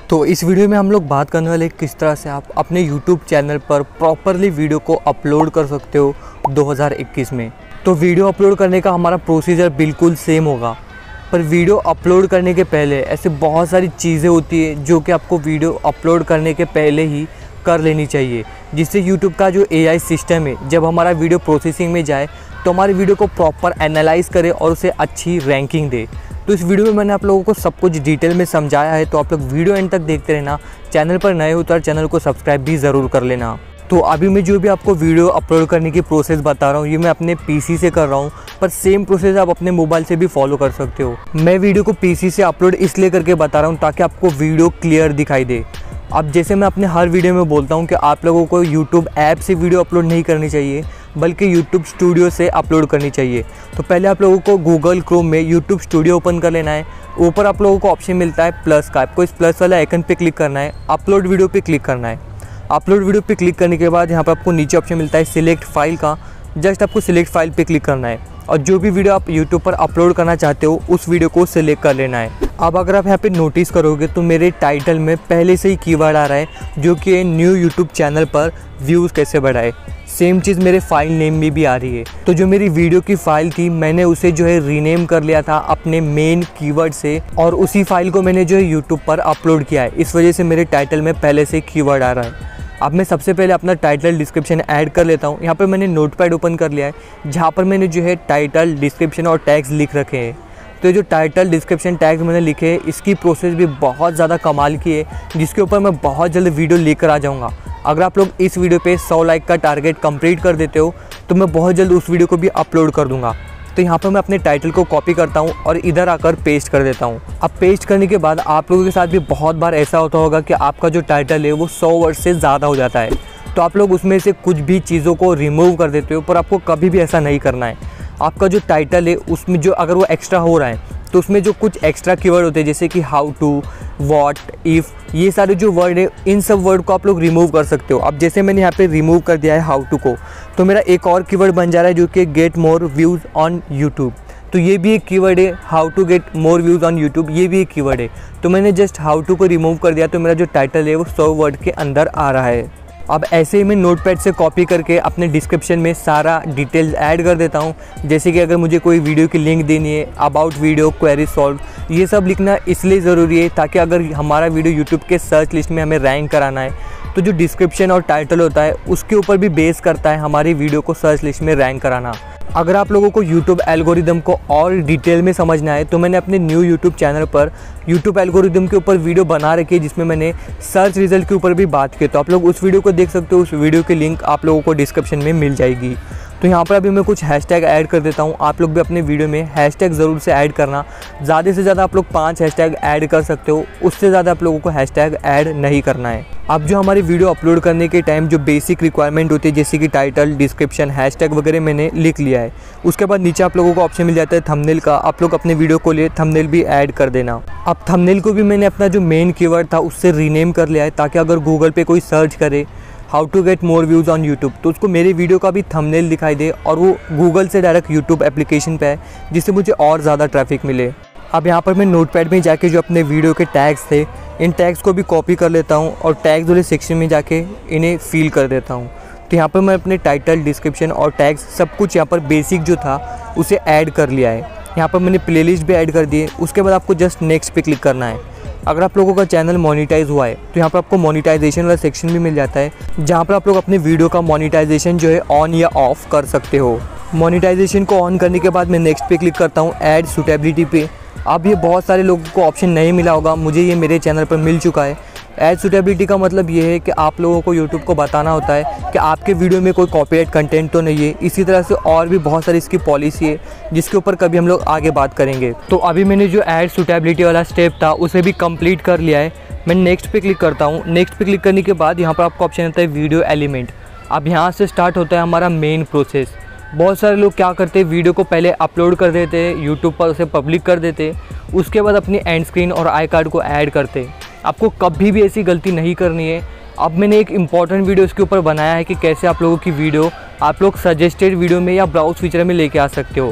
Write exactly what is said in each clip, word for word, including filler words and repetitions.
तो इस वीडियो में हम लोग बात करने वाले किस तरह से आप अपने यूट्यूब चैनल पर प्रॉपरली वीडियो को अपलोड कर सकते हो दो हज़ार इक्कीस में। तो वीडियो अपलोड करने का हमारा प्रोसीजर बिल्कुल सेम होगा, पर वीडियो अपलोड करने के पहले ऐसे बहुत सारी चीज़ें होती है जो कि आपको वीडियो अपलोड करने के पहले ही कर लेनी चाहिए, जिससे यूट्यूब का जो ए आई सिस्टम है जब हमारा वीडियो प्रोसेसिंग में जाए तो हमारे वीडियो को प्रॉपर एनालाइज करे और उसे अच्छी रैंकिंग दे। तो इस वीडियो में मैंने आप लोगों को सब कुछ डिटेल में समझाया है, तो आप लोग वीडियो एंड तक देखते रहना। चैनल पर नए हो तो चैनल को सब्सक्राइब भी ज़रूर कर लेना। तो अभी मैं जो भी आपको वीडियो अपलोड करने की प्रोसेस बता रहा हूँ ये मैं अपने पीसी से कर रहा हूँ, पर सेम प्रोसेस आप अपने मोबाइल से भी फॉलो कर सकते हो। मैं वीडियो को पीसी से अपलोड इसलिए करके बता रहा हूँ ताकि आपको वीडियो क्लियर दिखाई दे। अब जैसे मैं अपने हर वीडियो में बोलता हूँ कि आप लोगों को यूट्यूब ऐप से वीडियो अपलोड नहीं करनी चाहिए, बल्कि यूट्यूब स्टूडियो से अपलोड करनी चाहिए। तो पहले आप लोगों को गूगल क्रोम में यूट्यूब स्टूडियो ओपन कर लेना है। ऊपर आप लोगों को ऑप्शन मिलता है प्लस का, आपको इस प्लस वाले आइकन पे क्लिक करना है, अपलोड वीडियो पे क्लिक करना है। अपलोड वीडियो पे क्लिक करने के बाद यहाँ पर आपको नीचे ऑप्शन मिलता है सिलेक्ट फाइल का, जस्ट आपको सिलेक्ट फाइल पे क्लिक करना है और जो भी वीडियो आप यूट्यूब पर अपलोड करना चाहते हो उस वीडियो को सिलेक्ट कर लेना है। अब अगर आप यहाँ पे नोटिस करोगे तो मेरे टाइटल में पहले से ही कीवर्ड आ रहा है जो कि न्यू यूट्यूब चैनल पर व्यूज़ कैसे बढ़ाए। सेम चीज़ मेरे फाइल नेम में भी आ रही है। तो जो मेरी वीडियो की फ़ाइल थी मैंने उसे जो है रीनेम कर लिया था अपने मेन कीवर्ड से, और उसी फाइल को मैंने जो है यूट्यूब पर अपलोड किया है। इस वजह से मेरे टाइटल में पहले से कीवर्ड आ रहा है। अब मैं सबसे पहले अपना टाइटल डिस्क्रिप्शन ऐड कर लेता हूँ। यहाँ पर मैंने नोटपैड ओपन कर लिया है जहाँ पर मैंने जो है टाइटल डिस्क्रिप्शन और टैग्स लिख रखे हैं। तो जो टाइटल डिस्क्रिप्शन टैग्स मैंने लिखे हैं इसकी प्रोसेस भी बहुत ज़्यादा कमाल की है, जिसके ऊपर मैं बहुत जल्द वीडियो लेकर आ जाऊँगा। अगर आप लोग इस वीडियो पे सौ लाइक का टारगेट कंप्लीट कर देते हो तो मैं बहुत जल्द उस वीडियो को भी अपलोड कर दूँगा। तो यहाँ पर मैं अपने टाइटल को कॉपी करता हूँ और इधर आकर पेस्ट कर देता हूँ। अब पेस्ट करने के बाद आप लोगों के साथ भी बहुत बार ऐसा होता होगा कि आपका जो टाइटल है वो सौ वर्ड से ज़्यादा हो जाता है, तो आप लोग उसमें से कुछ भी चीज़ों को रिमूव कर देते हो, पर आपको कभी भी ऐसा नहीं करना है। आपका जो टाइटल है उसमें जो अगर वो एक्स्ट्रा हो रहा है तो उसमें जो कुछ एक्स्ट्रा कीवर्ड होते हैं जैसे कि हाउ टू, व्हाट, इफ़, ये सारे जो वर्ड है इन सब वर्ड को आप लोग रिमूव कर सकते हो। अब जैसे मैंने यहाँ पे रिमूव कर दिया है हाउ टू को, तो मेरा एक और कीवर्ड बन जा रहा है जो कि get more views on YouTube. तो ये भी एक कीवर्ड है, how to get more views on YouTube, ये भी एक कीवर्ड है। तो मैंने जस्ट हाउ टू को रिमूव कर दिया तो मेरा जो टाइटल है वो सौ वर्ड के अंदर आ रहा है। अब ऐसे ही मैं नोटपैड से कॉपी करके अपने डिस्क्रिप्शन में सारा डिटेल्स ऐड कर देता हूँ। जैसे कि अगर मुझे कोई वीडियो की लिंक देनी है, अबाउट वीडियो, क्वेरी सॉल्व, ये सब लिखना इसलिए ज़रूरी है ताकि अगर हमारा वीडियो यूट्यूब के सर्च लिस्ट में हमें रैंक कराना है तो जो डिस्क्रिप्शन और टाइटल होता है उसके ऊपर भी बेस करता है हमारी वीडियो को सर्च लिस्ट में रैंक कराना। अगर आप लोगों को यूट्यूब एल्गोरिदम को और डिटेल में समझना है तो मैंने अपने न्यू यूट्यूब चैनल पर यूट्यूब एल्गोरिदम के ऊपर वीडियो बना रखी है जिसमें मैंने सर्च रिजल्ट के ऊपर भी बात की। तो आप लोग उस वीडियो को देख सकते हो, उस वीडियो की लिंक आप लोगों को डिस्क्रिप्शन में मिल जाएगी। तो यहाँ पर अभी मैं कुछ हैशटैग ऐड कर देता हूँ। आप लोग भी अपने वीडियो में हैशटैग ज़रूर से ऐड करना। ज़्यादा से ज़्यादा आप लोग पाँच हैशटैग ऐड कर सकते हो, उससे ज़्यादा आप लोगों को हैशटैग ऐड नहीं करना है। अब जो हमारी वीडियो अपलोड करने के टाइम जो बेसिक रिक्वायरमेंट होती है जैसे कि टाइटल, डिस्क्रिप्शन, हैशटैग वगैरह मैंने लिख लिया है। उसके बाद नीचे आप लोगों को ऑप्शन मिल जाता है थंबनेल का। आप लोग अपने वीडियो को लिए थंबनेल भी ऐड कर देना। अब थंबनेल को भी मैंने अपना जो मेन कीवर्ड था उससे रीनेम कर लिया है ताकि अगर गूगल पे कोई सर्च करे how to get more views on YouTube तो उसको मेरे वीडियो का भी थंबनेल दिखाई दे और वो गूगल से डायरेक्ट यूट्यूब एप्लीकेशन पे है, जिससे मुझे और ज़्यादा ट्रैफिक मिले। अब यहाँ पर मैं नोटपैड में जाके जो अपने वीडियो के टैग्स थे इन टैग्स को भी कॉपी कर लेता हूँ और टैग्स वाले सेक्शन में जाके इन्हें फिल कर देता हूँ। तो यहाँ पर मैं अपने टाइटल, डिस्क्रिप्शन और टैग्स सब कुछ यहाँ पर बेसिक जो था उसे ऐड कर लिया है। यहाँ पर मैंने प्लेलिस्ट भी ऐड कर दी है। उसके बाद आपको जस्ट नेक्स्ट पे क्लिक करना है। अगर आप लोगों का चैनल मोनेटाइज हुआ है तो यहाँ पर आपको मोनेटाइजेशन वाला सेक्शन भी मिल जाता है जहाँ पर आप लोग अपने वीडियो का मोनेटाइजेशन जो है ऑन या ऑफ कर सकते हो। मोनेटाइजेशन को ऑन करने के बाद मैं नेक्स्ट पे क्लिक करता हूँ ऐड सूटेबिलिटी पे। अब ये बहुत सारे लोगों को ऑप्शन नहीं मिला होगा, मुझे ये मेरे चैनल पर मिल चुका है। ऐड सूटेबिलिटी का मतलब ये है कि आप लोगों को यूट्यूब को बताना होता है कि आपके वीडियो में कोई कॉपीराइट कंटेंट तो नहीं है। इसी तरह से और भी बहुत सारी इसकी पॉलिसी है जिसके ऊपर कभी हम लोग आगे बात करेंगे। तो अभी मैंने जो ऐड सूटेबिलिटी वाला स्टेप था उसे भी कंप्लीट कर लिया है। मैं नेक्स्ट पे क्लिक करता हूँ। नेक्स्ट पे क्लिक करने के बाद यहाँ पर आपको ऑप्शन आता है वीडियो एलिमेंट। अब यहाँ से स्टार्ट होता है हमारा मेन प्रोसेस। बहुत सारे लोग क्या करते हैं, वीडियो को पहले अपलोड कर देते हैं, यूट्यूब पर उसे पब्लिक कर देते, उसके बाद अपनी एंड स्क्रीन और आई कार्ड को ऐड करते। आपको कभी भी ऐसी गलती नहीं करनी है। अब मैंने एक इम्पॉर्टेंट वीडियो इसके ऊपर बनाया है कि कैसे आप लोगों की वीडियो आप लोग सजेस्टेड वीडियो में या ब्राउज फीचर में लेके आ सकते हो।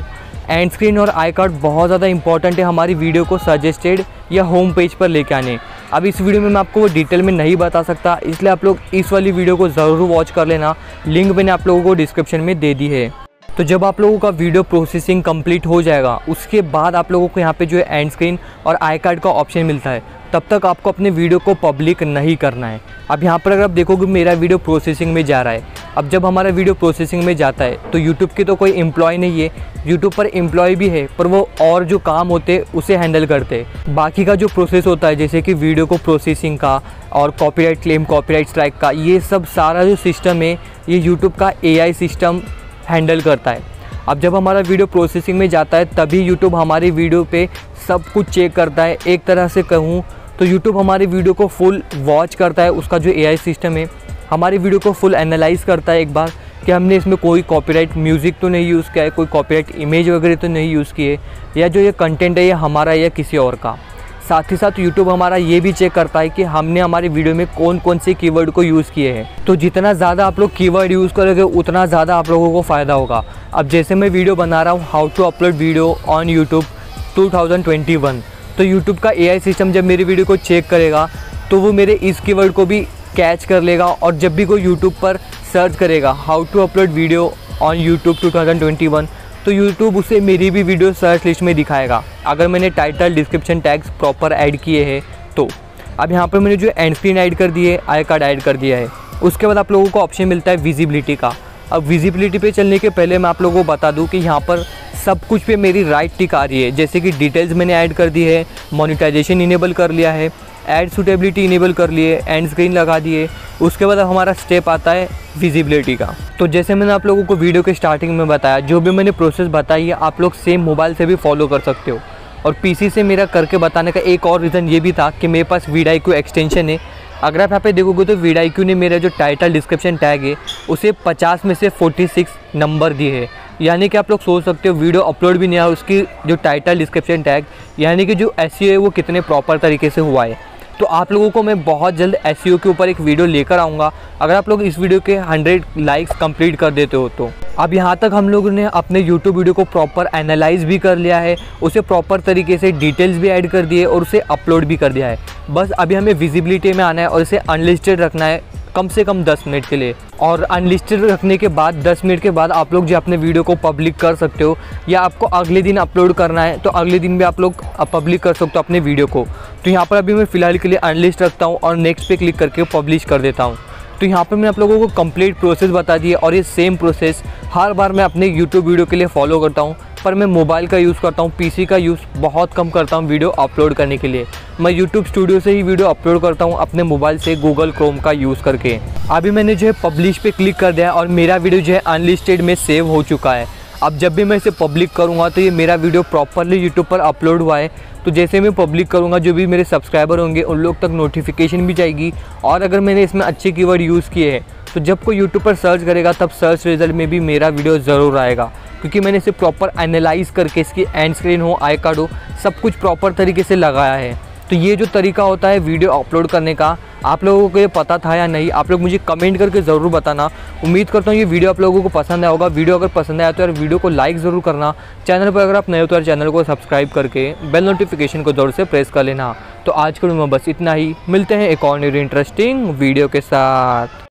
एंड स्क्रीन और आई कार्ड बहुत ज़्यादा इंपॉर्टेंट है हमारी वीडियो को सजेस्टेड या होम पेज पर लेके आने। अब इस वीडियो में मैं आपको वो डिटेल में नहीं बता सकता, इसलिए आप लोग इस वाली वीडियो को ज़रूर वॉच कर लेना। लिंक मैंने आप लोगों को डिस्क्रिप्शन में दे दी है। तो जब आप लोगों का वीडियो प्रोसेसिंग कंप्लीट हो जाएगा, उसके बाद आप लोगों को यहाँ पे जो है एंड स्क्रीन और आई कार्ड का ऑप्शन मिलता है, तब तक आपको अपने वीडियो को पब्लिक नहीं करना है। अब यहाँ पर अगर आप देखोगे मेरा वीडियो प्रोसेसिंग में जा रहा है। अब जब हमारा वीडियो प्रोसेसिंग में जाता है तो यूट्यूब की तो कोई एम्प्लॉय नहीं है, यूट्यूब पर एम्प्लॉय भी है पर वो और जो काम होते उसे हैंडल करते हैं। बाकी का जो प्रोसेस होता है जैसे कि वीडियो को प्रोसेसिंग का और कॉपीराइट क्लेम, कॉपीराइट स्ट्राइक का, ये सब सारा जो सिस्टम है ये यूट्यूब का ए आई सिस्टम हैंडल करता है। अब जब हमारा वीडियो प्रोसेसिंग में जाता है तभी यूट्यूब हमारी वीडियो पे सब कुछ चेक करता है। एक तरह से कहूँ तो यूट्यूब हमारी वीडियो को फुल वॉच करता है, उसका जो ए आई सिस्टम है हमारी वीडियो को फुल एनालाइज करता है एक बार कि हमने इसमें कोई कॉपीराइट म्यूज़िक तो नहीं यूज़ किया है, कोई कॉपीराइट इमेज वगैरह तो नहीं यूज़ किए, या जो ये कंटेंट है ये हमारा या किसी और का। साथ ही साथ यूट्यूब हमारा ये भी चेक करता है कि हमने हमारी वीडियो में कौन कौन से कीवर्ड को यूज़ किए हैं। तो जितना ज़्यादा आप लोग कीवर्ड यूज़ करोगे उतना ज़्यादा आप लोगों को फ़ायदा होगा। अब जैसे मैं वीडियो बना रहा हूँ how to upload video on YouTube two thousand twenty one, तो यूट्यूब का ए आई सिस्टम जब मेरी वीडियो को चेक करेगा तो वो मेरे इस कीवर्ड को भी कैच कर लेगा, और जब भी कोई यूट्यूब पर सर्च करेगा how to upload video on YouTube two thousand twenty one, तो यूट्यूब उसे मेरी भी वीडियो सर्च लिस्ट में दिखाएगा अगर मैंने title description tags proper add किए हैं तो। अब यहाँ पर मैंने जो एंड स्क्रीन ऐड कर दी है, आई कार्ड ऐड कर दिया है। उसके बाद आप लोगों को ऑप्शन मिलता है विजिबिलिटी का। अब विजिबिलिटी पे चलने के पहले मैं आप लोगों को बता दूं कि यहाँ पर सब कुछ पे मेरी राइट टिक आ रही है, जैसे कि डिटेल्स मैंने ऐड कर दी है, मोनेटाइजेशन इनेबल कर लिया है, ऐड सूटेबिलिटी इनेबल कर लिए, एंड स्क्रीन लगा दिए। उसके बाद हमारा स्टेप आता है विजिबिलिटी का। तो जैसे मैंने आप लोगों को वीडियो के स्टार्टिंग में बताया, जो भी मैंने प्रोसेस बताई है आप लोग सेम मोबाइल से भी फॉलो कर सकते हो। और पीसी से मेरा करके बताने का एक और रीज़न ये भी था कि मेरे पास वीडाईक्यू एक्सटेंशन है। अगर आप यहाँ पे देखोगे तो वीडाईक्यू ने मेरा जो टाइटल डिस्क्रिप्शन टैग है उसे पचास में से छियालीस नंबर दिए है, यानी कि आप लोग सोच सकते हो वीडियो अपलोड भी नहीं आया उसकी जो टाइटल डिस्क्रिप्शन टैग, यानी कि जो एसईओ है वो कितने प्रॉपर तरीके से हुआ है। तो आप लोगों को मैं बहुत जल्द एसईओ के ऊपर एक वीडियो लेकर आऊँगा अगर आप लोग इस वीडियो के हंड्रेड लाइक्स कंप्लीट कर देते हो तो। अब यहाँ तक हम लोगों ने अपने यूट्यूब वीडियो को प्रॉपर एनालाइज भी कर लिया है, उसे प्रॉपर तरीके से डिटेल्स भी ऐड कर दिए और उसे अपलोड भी कर दिया है। बस अभी हमें विजिबिलिटी में आना है और इसे अनलिस्टेड रखना है कम से कम दस मिनट के लिए। और अनलिस्टेड रखने के बाद दस मिनट के बाद आप लोग जो अपने वीडियो को पब्लिक कर सकते हो, या आपको अगले दिन अपलोड करना है तो अगले दिन भी आप लोग पब्लिक कर सकते हो अपने वीडियो को। तो यहाँ पर अभी मैं फ़िलहाल के लिए अनलिस्ट रखता हूँ और नेक्स्ट पे क्लिक करके पब्लिश कर देता हूँ। तो यहाँ पर मैं आप लोगों को कंप्लीट प्रोसेस बता दी है, और ये सेम प्रोसेस हर बार मैं अपने यूट्यूब वीडियो के लिए फॉलो करता हूँ। पर मैं मोबाइल का यूज़ करता हूँ, पीसी का यूज़ बहुत कम करता हूँ वीडियो अपलोड करने के लिए। मैं यूट्यूब स्टूडियो से ही वीडियो अपलोड करता हूँ अपने मोबाइल से गूगल क्रोम का यूज़ करके। अभी मैंने जो है पब्लिश पे क्लिक कर दिया और मेरा वीडियो जो है अनलिस्टेड में सेव हो चुका है। अब जब भी मैं इसे पब्लिक करूँगा तो ये मेरा वीडियो प्रॉपरली यूट्यूब पर अपलोड हुआ है। तो जैसे मैं पब्लिक करूँगा जो भी मेरे सब्सक्राइबर होंगे उन लोग तक नोटिफिकेशन भी जाएगी, और अगर मैंने इसमें अच्छे कीवर्ड यूज़ किए हैं तो जब कोई यूट्यूब पर सर्च करेगा तब सर्च रिजल्ट में भी मेरा वीडियो ज़रूर आएगा, क्योंकि मैंने इसे प्रॉपर एनालाइज करके इसकी एंड स्क्रीन हो, आई कार्ड हो, सब कुछ प्रॉपर तरीके से लगाया है। तो ये जो तरीका होता है वीडियो अपलोड करने का, आप लोगों को ये पता था या नहीं, आप लोग मुझे कमेंट करके ज़रूर बताना। उम्मीद करता हूँ ये वीडियो आप लोगों को पसंद आया होगा। वीडियो अगर पसंद आया तो यार वीडियो को लाइक ज़रूर करना। चैनल पर अगर आप नए हो तो यार चैनल को सब्सक्राइब करके बेल नोटिफिकेशन को ज़रूर से प्रेस कर लेना। तो आज के वीडियो में बस इतना ही, मिलते हैं एक और न्यू इंटरेस्टिंग वीडियो के साथ।